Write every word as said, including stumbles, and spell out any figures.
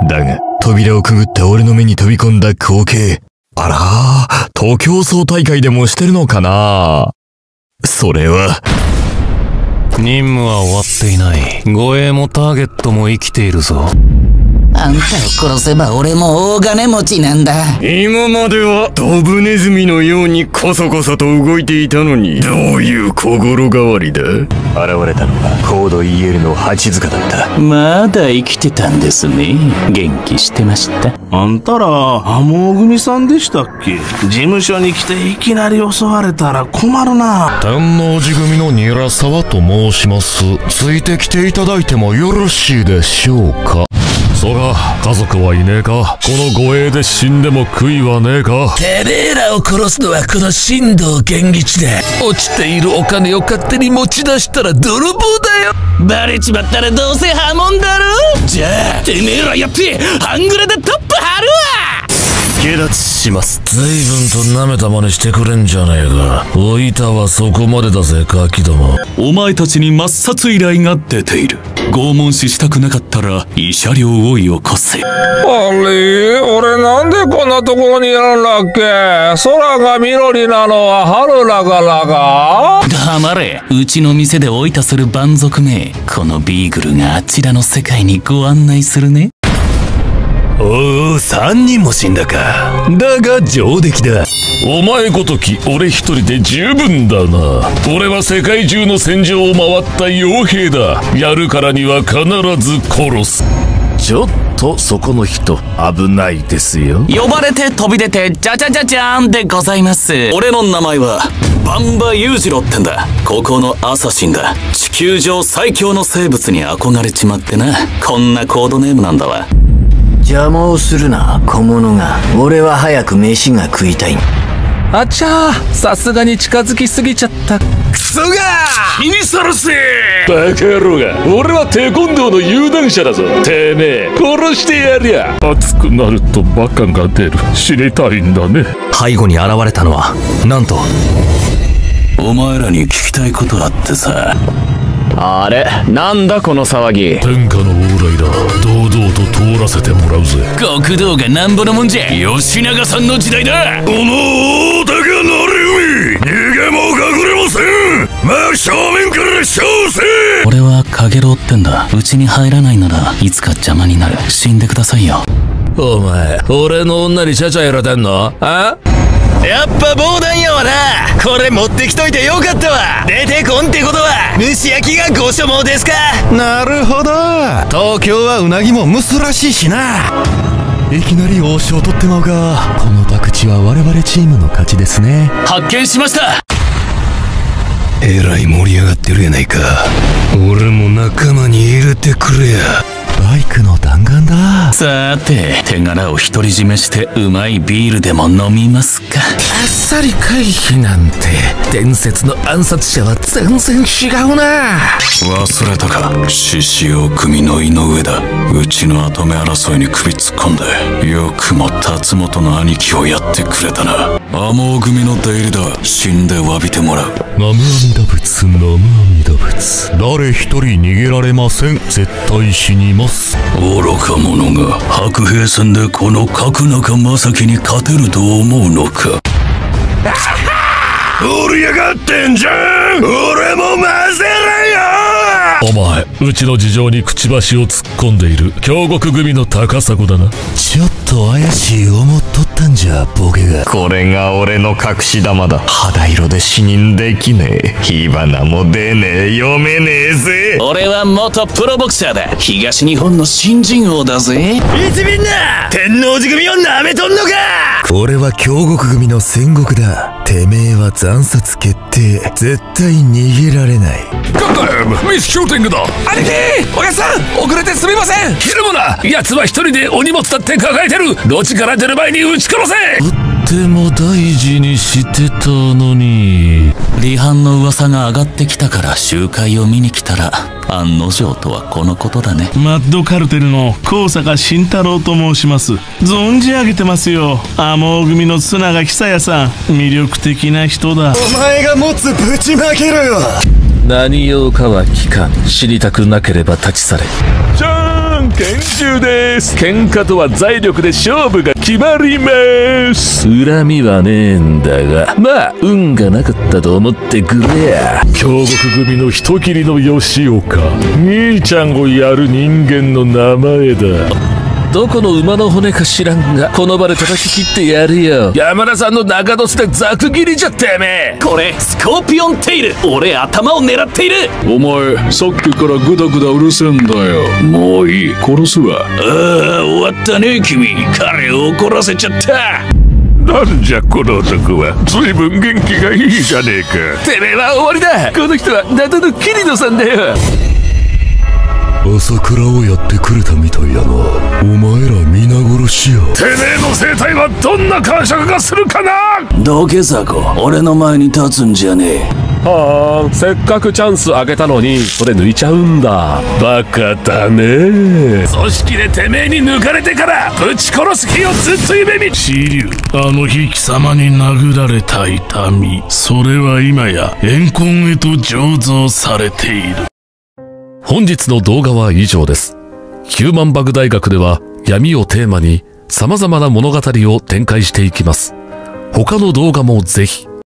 だが、扉をくぐって俺の目に飛び込んだ光景。あら、東京総大会でもしてるのかな。それは。 任務は終わっていない。護衛もターゲットも生きているぞ。 あんたを殺せば俺も大金持ちなんだ。 今まではドブネズミのようにコソコソと動いていたのに、どういう心変わりだ。 現れたのはコード イーエル の八塚だった。 まだ生きてたんですね。元気してました。 あんたら天羽組さんでしたっけ。事務所に来ていきなり襲われたら困るな。 天王寺組の韮沢と申します。ついてきていただいてもよろしいでしょうか。そら、家族はいねえか。この護衛で死んでも悔いはねえか。 てめえらを殺すのはこの新藤源吉だ。落ちているお金を勝手に持ち出したら泥棒だよ。バレちまったらどうせ破門だろ。じゃあてめえらやって半グレでトップ張るわ。 下脱します。随分と舐めた真似してくれんじゃねえか。おいたはそこまでだぜ、ガキども。 お前たちに抹殺依頼が出ている。拷問死したくなかったら慰謝料をよこせ。 あれ、俺なんでこんなところにいるんだっけ。空が緑なのは春だからか。 黙れ。うちの店でおいたする蛮族め。このビーグルがあちらの世界にご案内するね。 おお、三人も死んだか。だが上出来だ。 お前ごとき俺一人で十分だな。俺は世界中の戦場を回った傭兵だ。やるからには必ず殺す。 ちょっとそこの人危ないですよ。 呼ばれて飛び出てじゃじゃじゃじゃーんでございます。俺の名前はバンバ裕次郎ってんだ。ここのアサシンだ。地球上最強の生物に憧れちまってな。こんなコードネームなんだわ。 邪魔をするな、小物が。俺は早く飯が食いたい。 あちゃー、さすがに近づきすぎちゃった。 クソが気にさらせ。 バカ野郎が。俺はテコンドーの有段者だぞ。てめえ殺してやりゃ。熱くなるとバカが出る。知りたいんだね。 背後に現れたのはなんと。 お前らに聞きたいことあってさ。 あれ、なんだこの騒ぎ。 天下の往来だ。堂々と通らせてもらうぜ。 極道がなんぼのもんじゃ。吉永さんの時代だ。 この大高成海、逃げも隠れません。真正面から勝せ。 俺はカゲロウってんだ。うちに入らないならいつか邪魔になる。死んでくださいよ。 お前俺の女にちゃちゃやらてんの。あ、やっぱ防弾やわな。これ持ってきといてよかったわ。出てこんってことは蒸し焼きがご所望ですか。 なるほど。東京はうなぎも蒸すらしいしな。いきなり王将取ってまうが、この博打は我々チームの勝ちですね。 発見しました。 えらい盛り上がってるやないか。俺も仲間に入れてくれや。 バイクの弾丸だ。 さて手柄を独り占めしてうまいビールでも飲みますか。 あっさり回避なんて伝説の暗殺者は全然違うな。 忘れたか。獅子王組の井上だ。うちの跡目争いに首突っ込んでよくも辰本の兄貴をやってくれたな。天羽組の出入りだ。死んで詫びてもらう。 南無阿弥陀仏、南無阿弥陀仏。誰一人逃げられません。絶対死にます。 愚か者が白兵戦でこの角中正樹に勝てると思うのか。 盛り上がってんじゃん。俺も混ぜろよ。 お前、うちの事情にくちばしを突っ込んでいる京極組の高砂だな。 ちょっと怪しい思っとったんじゃ、ボケが。 これが俺の隠し玉だ。肌色で死人できねえ。火花も出ねえ。読めねえぜ。 俺は元プロボクサーだ。東日本の新人王だぜ。 いつみんな天王寺組をなめとんのか。 俺は京極組の戦国だ。てめえは惨殺決定。絶対逃げられない。 ガンダムミスシューティングだ。 兄貴、おやっさん、遅れてすみません。 ひるもな。奴は一人でお荷物だって抱えてる。路地から出る前に撃ち殺せ。 とっても大事にしてたのに。 離反の噂が上がってきたから集会を見に来たら案の定とはこのことだね。 マッドカルテルの高坂慎太郎と申します。存じ上げてますよ。天羽組の須永久也さん、魅力的な人だ。 お前が持つぶちまけろよ。 何用かは聞かん。知りたくなければ立ち去れ。 じゃーん、 拳銃です。喧嘩とは財力で勝負が決まります。 恨みはねえんだが、まあ運がなかったと思ってくれや。 京極組の人斬りの吉岡、兄ちゃんをやる人間の名前だ。 どこの馬の骨か知らんが、この場で叩き切ってやるよ。山田さんの中ドスでざく切りじゃってめえ。 これスコーピオンテイル。俺頭を狙っている。 お前さっきからグダグダうるせえんだよ。もういい、殺すわ。 ああ、終わったね君。彼を怒らせちゃった。 なんじゃこの男は。ずいぶん元気がいいじゃねえか。 てめえは終わりだ。この人は灘の桐野さんだよ。 朝倉をやってくれたみたいやな。お前ら皆殺しや。てめえの生態はどんな感触がするかな。 どけさこ、俺の前に立つんじゃねえ。 はあ、せっかくチャンスあげたのにそれ抜いちゃうんだ。バカだね。組織でてめえに抜かれてからぶち殺す日をずっと夢見。 紫龍、あの日貴様に殴られた痛み、それは今や怨恨へと醸造されている。 本日の動画は以上です。ヒューマンバグ大学では闇をテーマに様々な物語を展開していきます。他の動画もぜひ。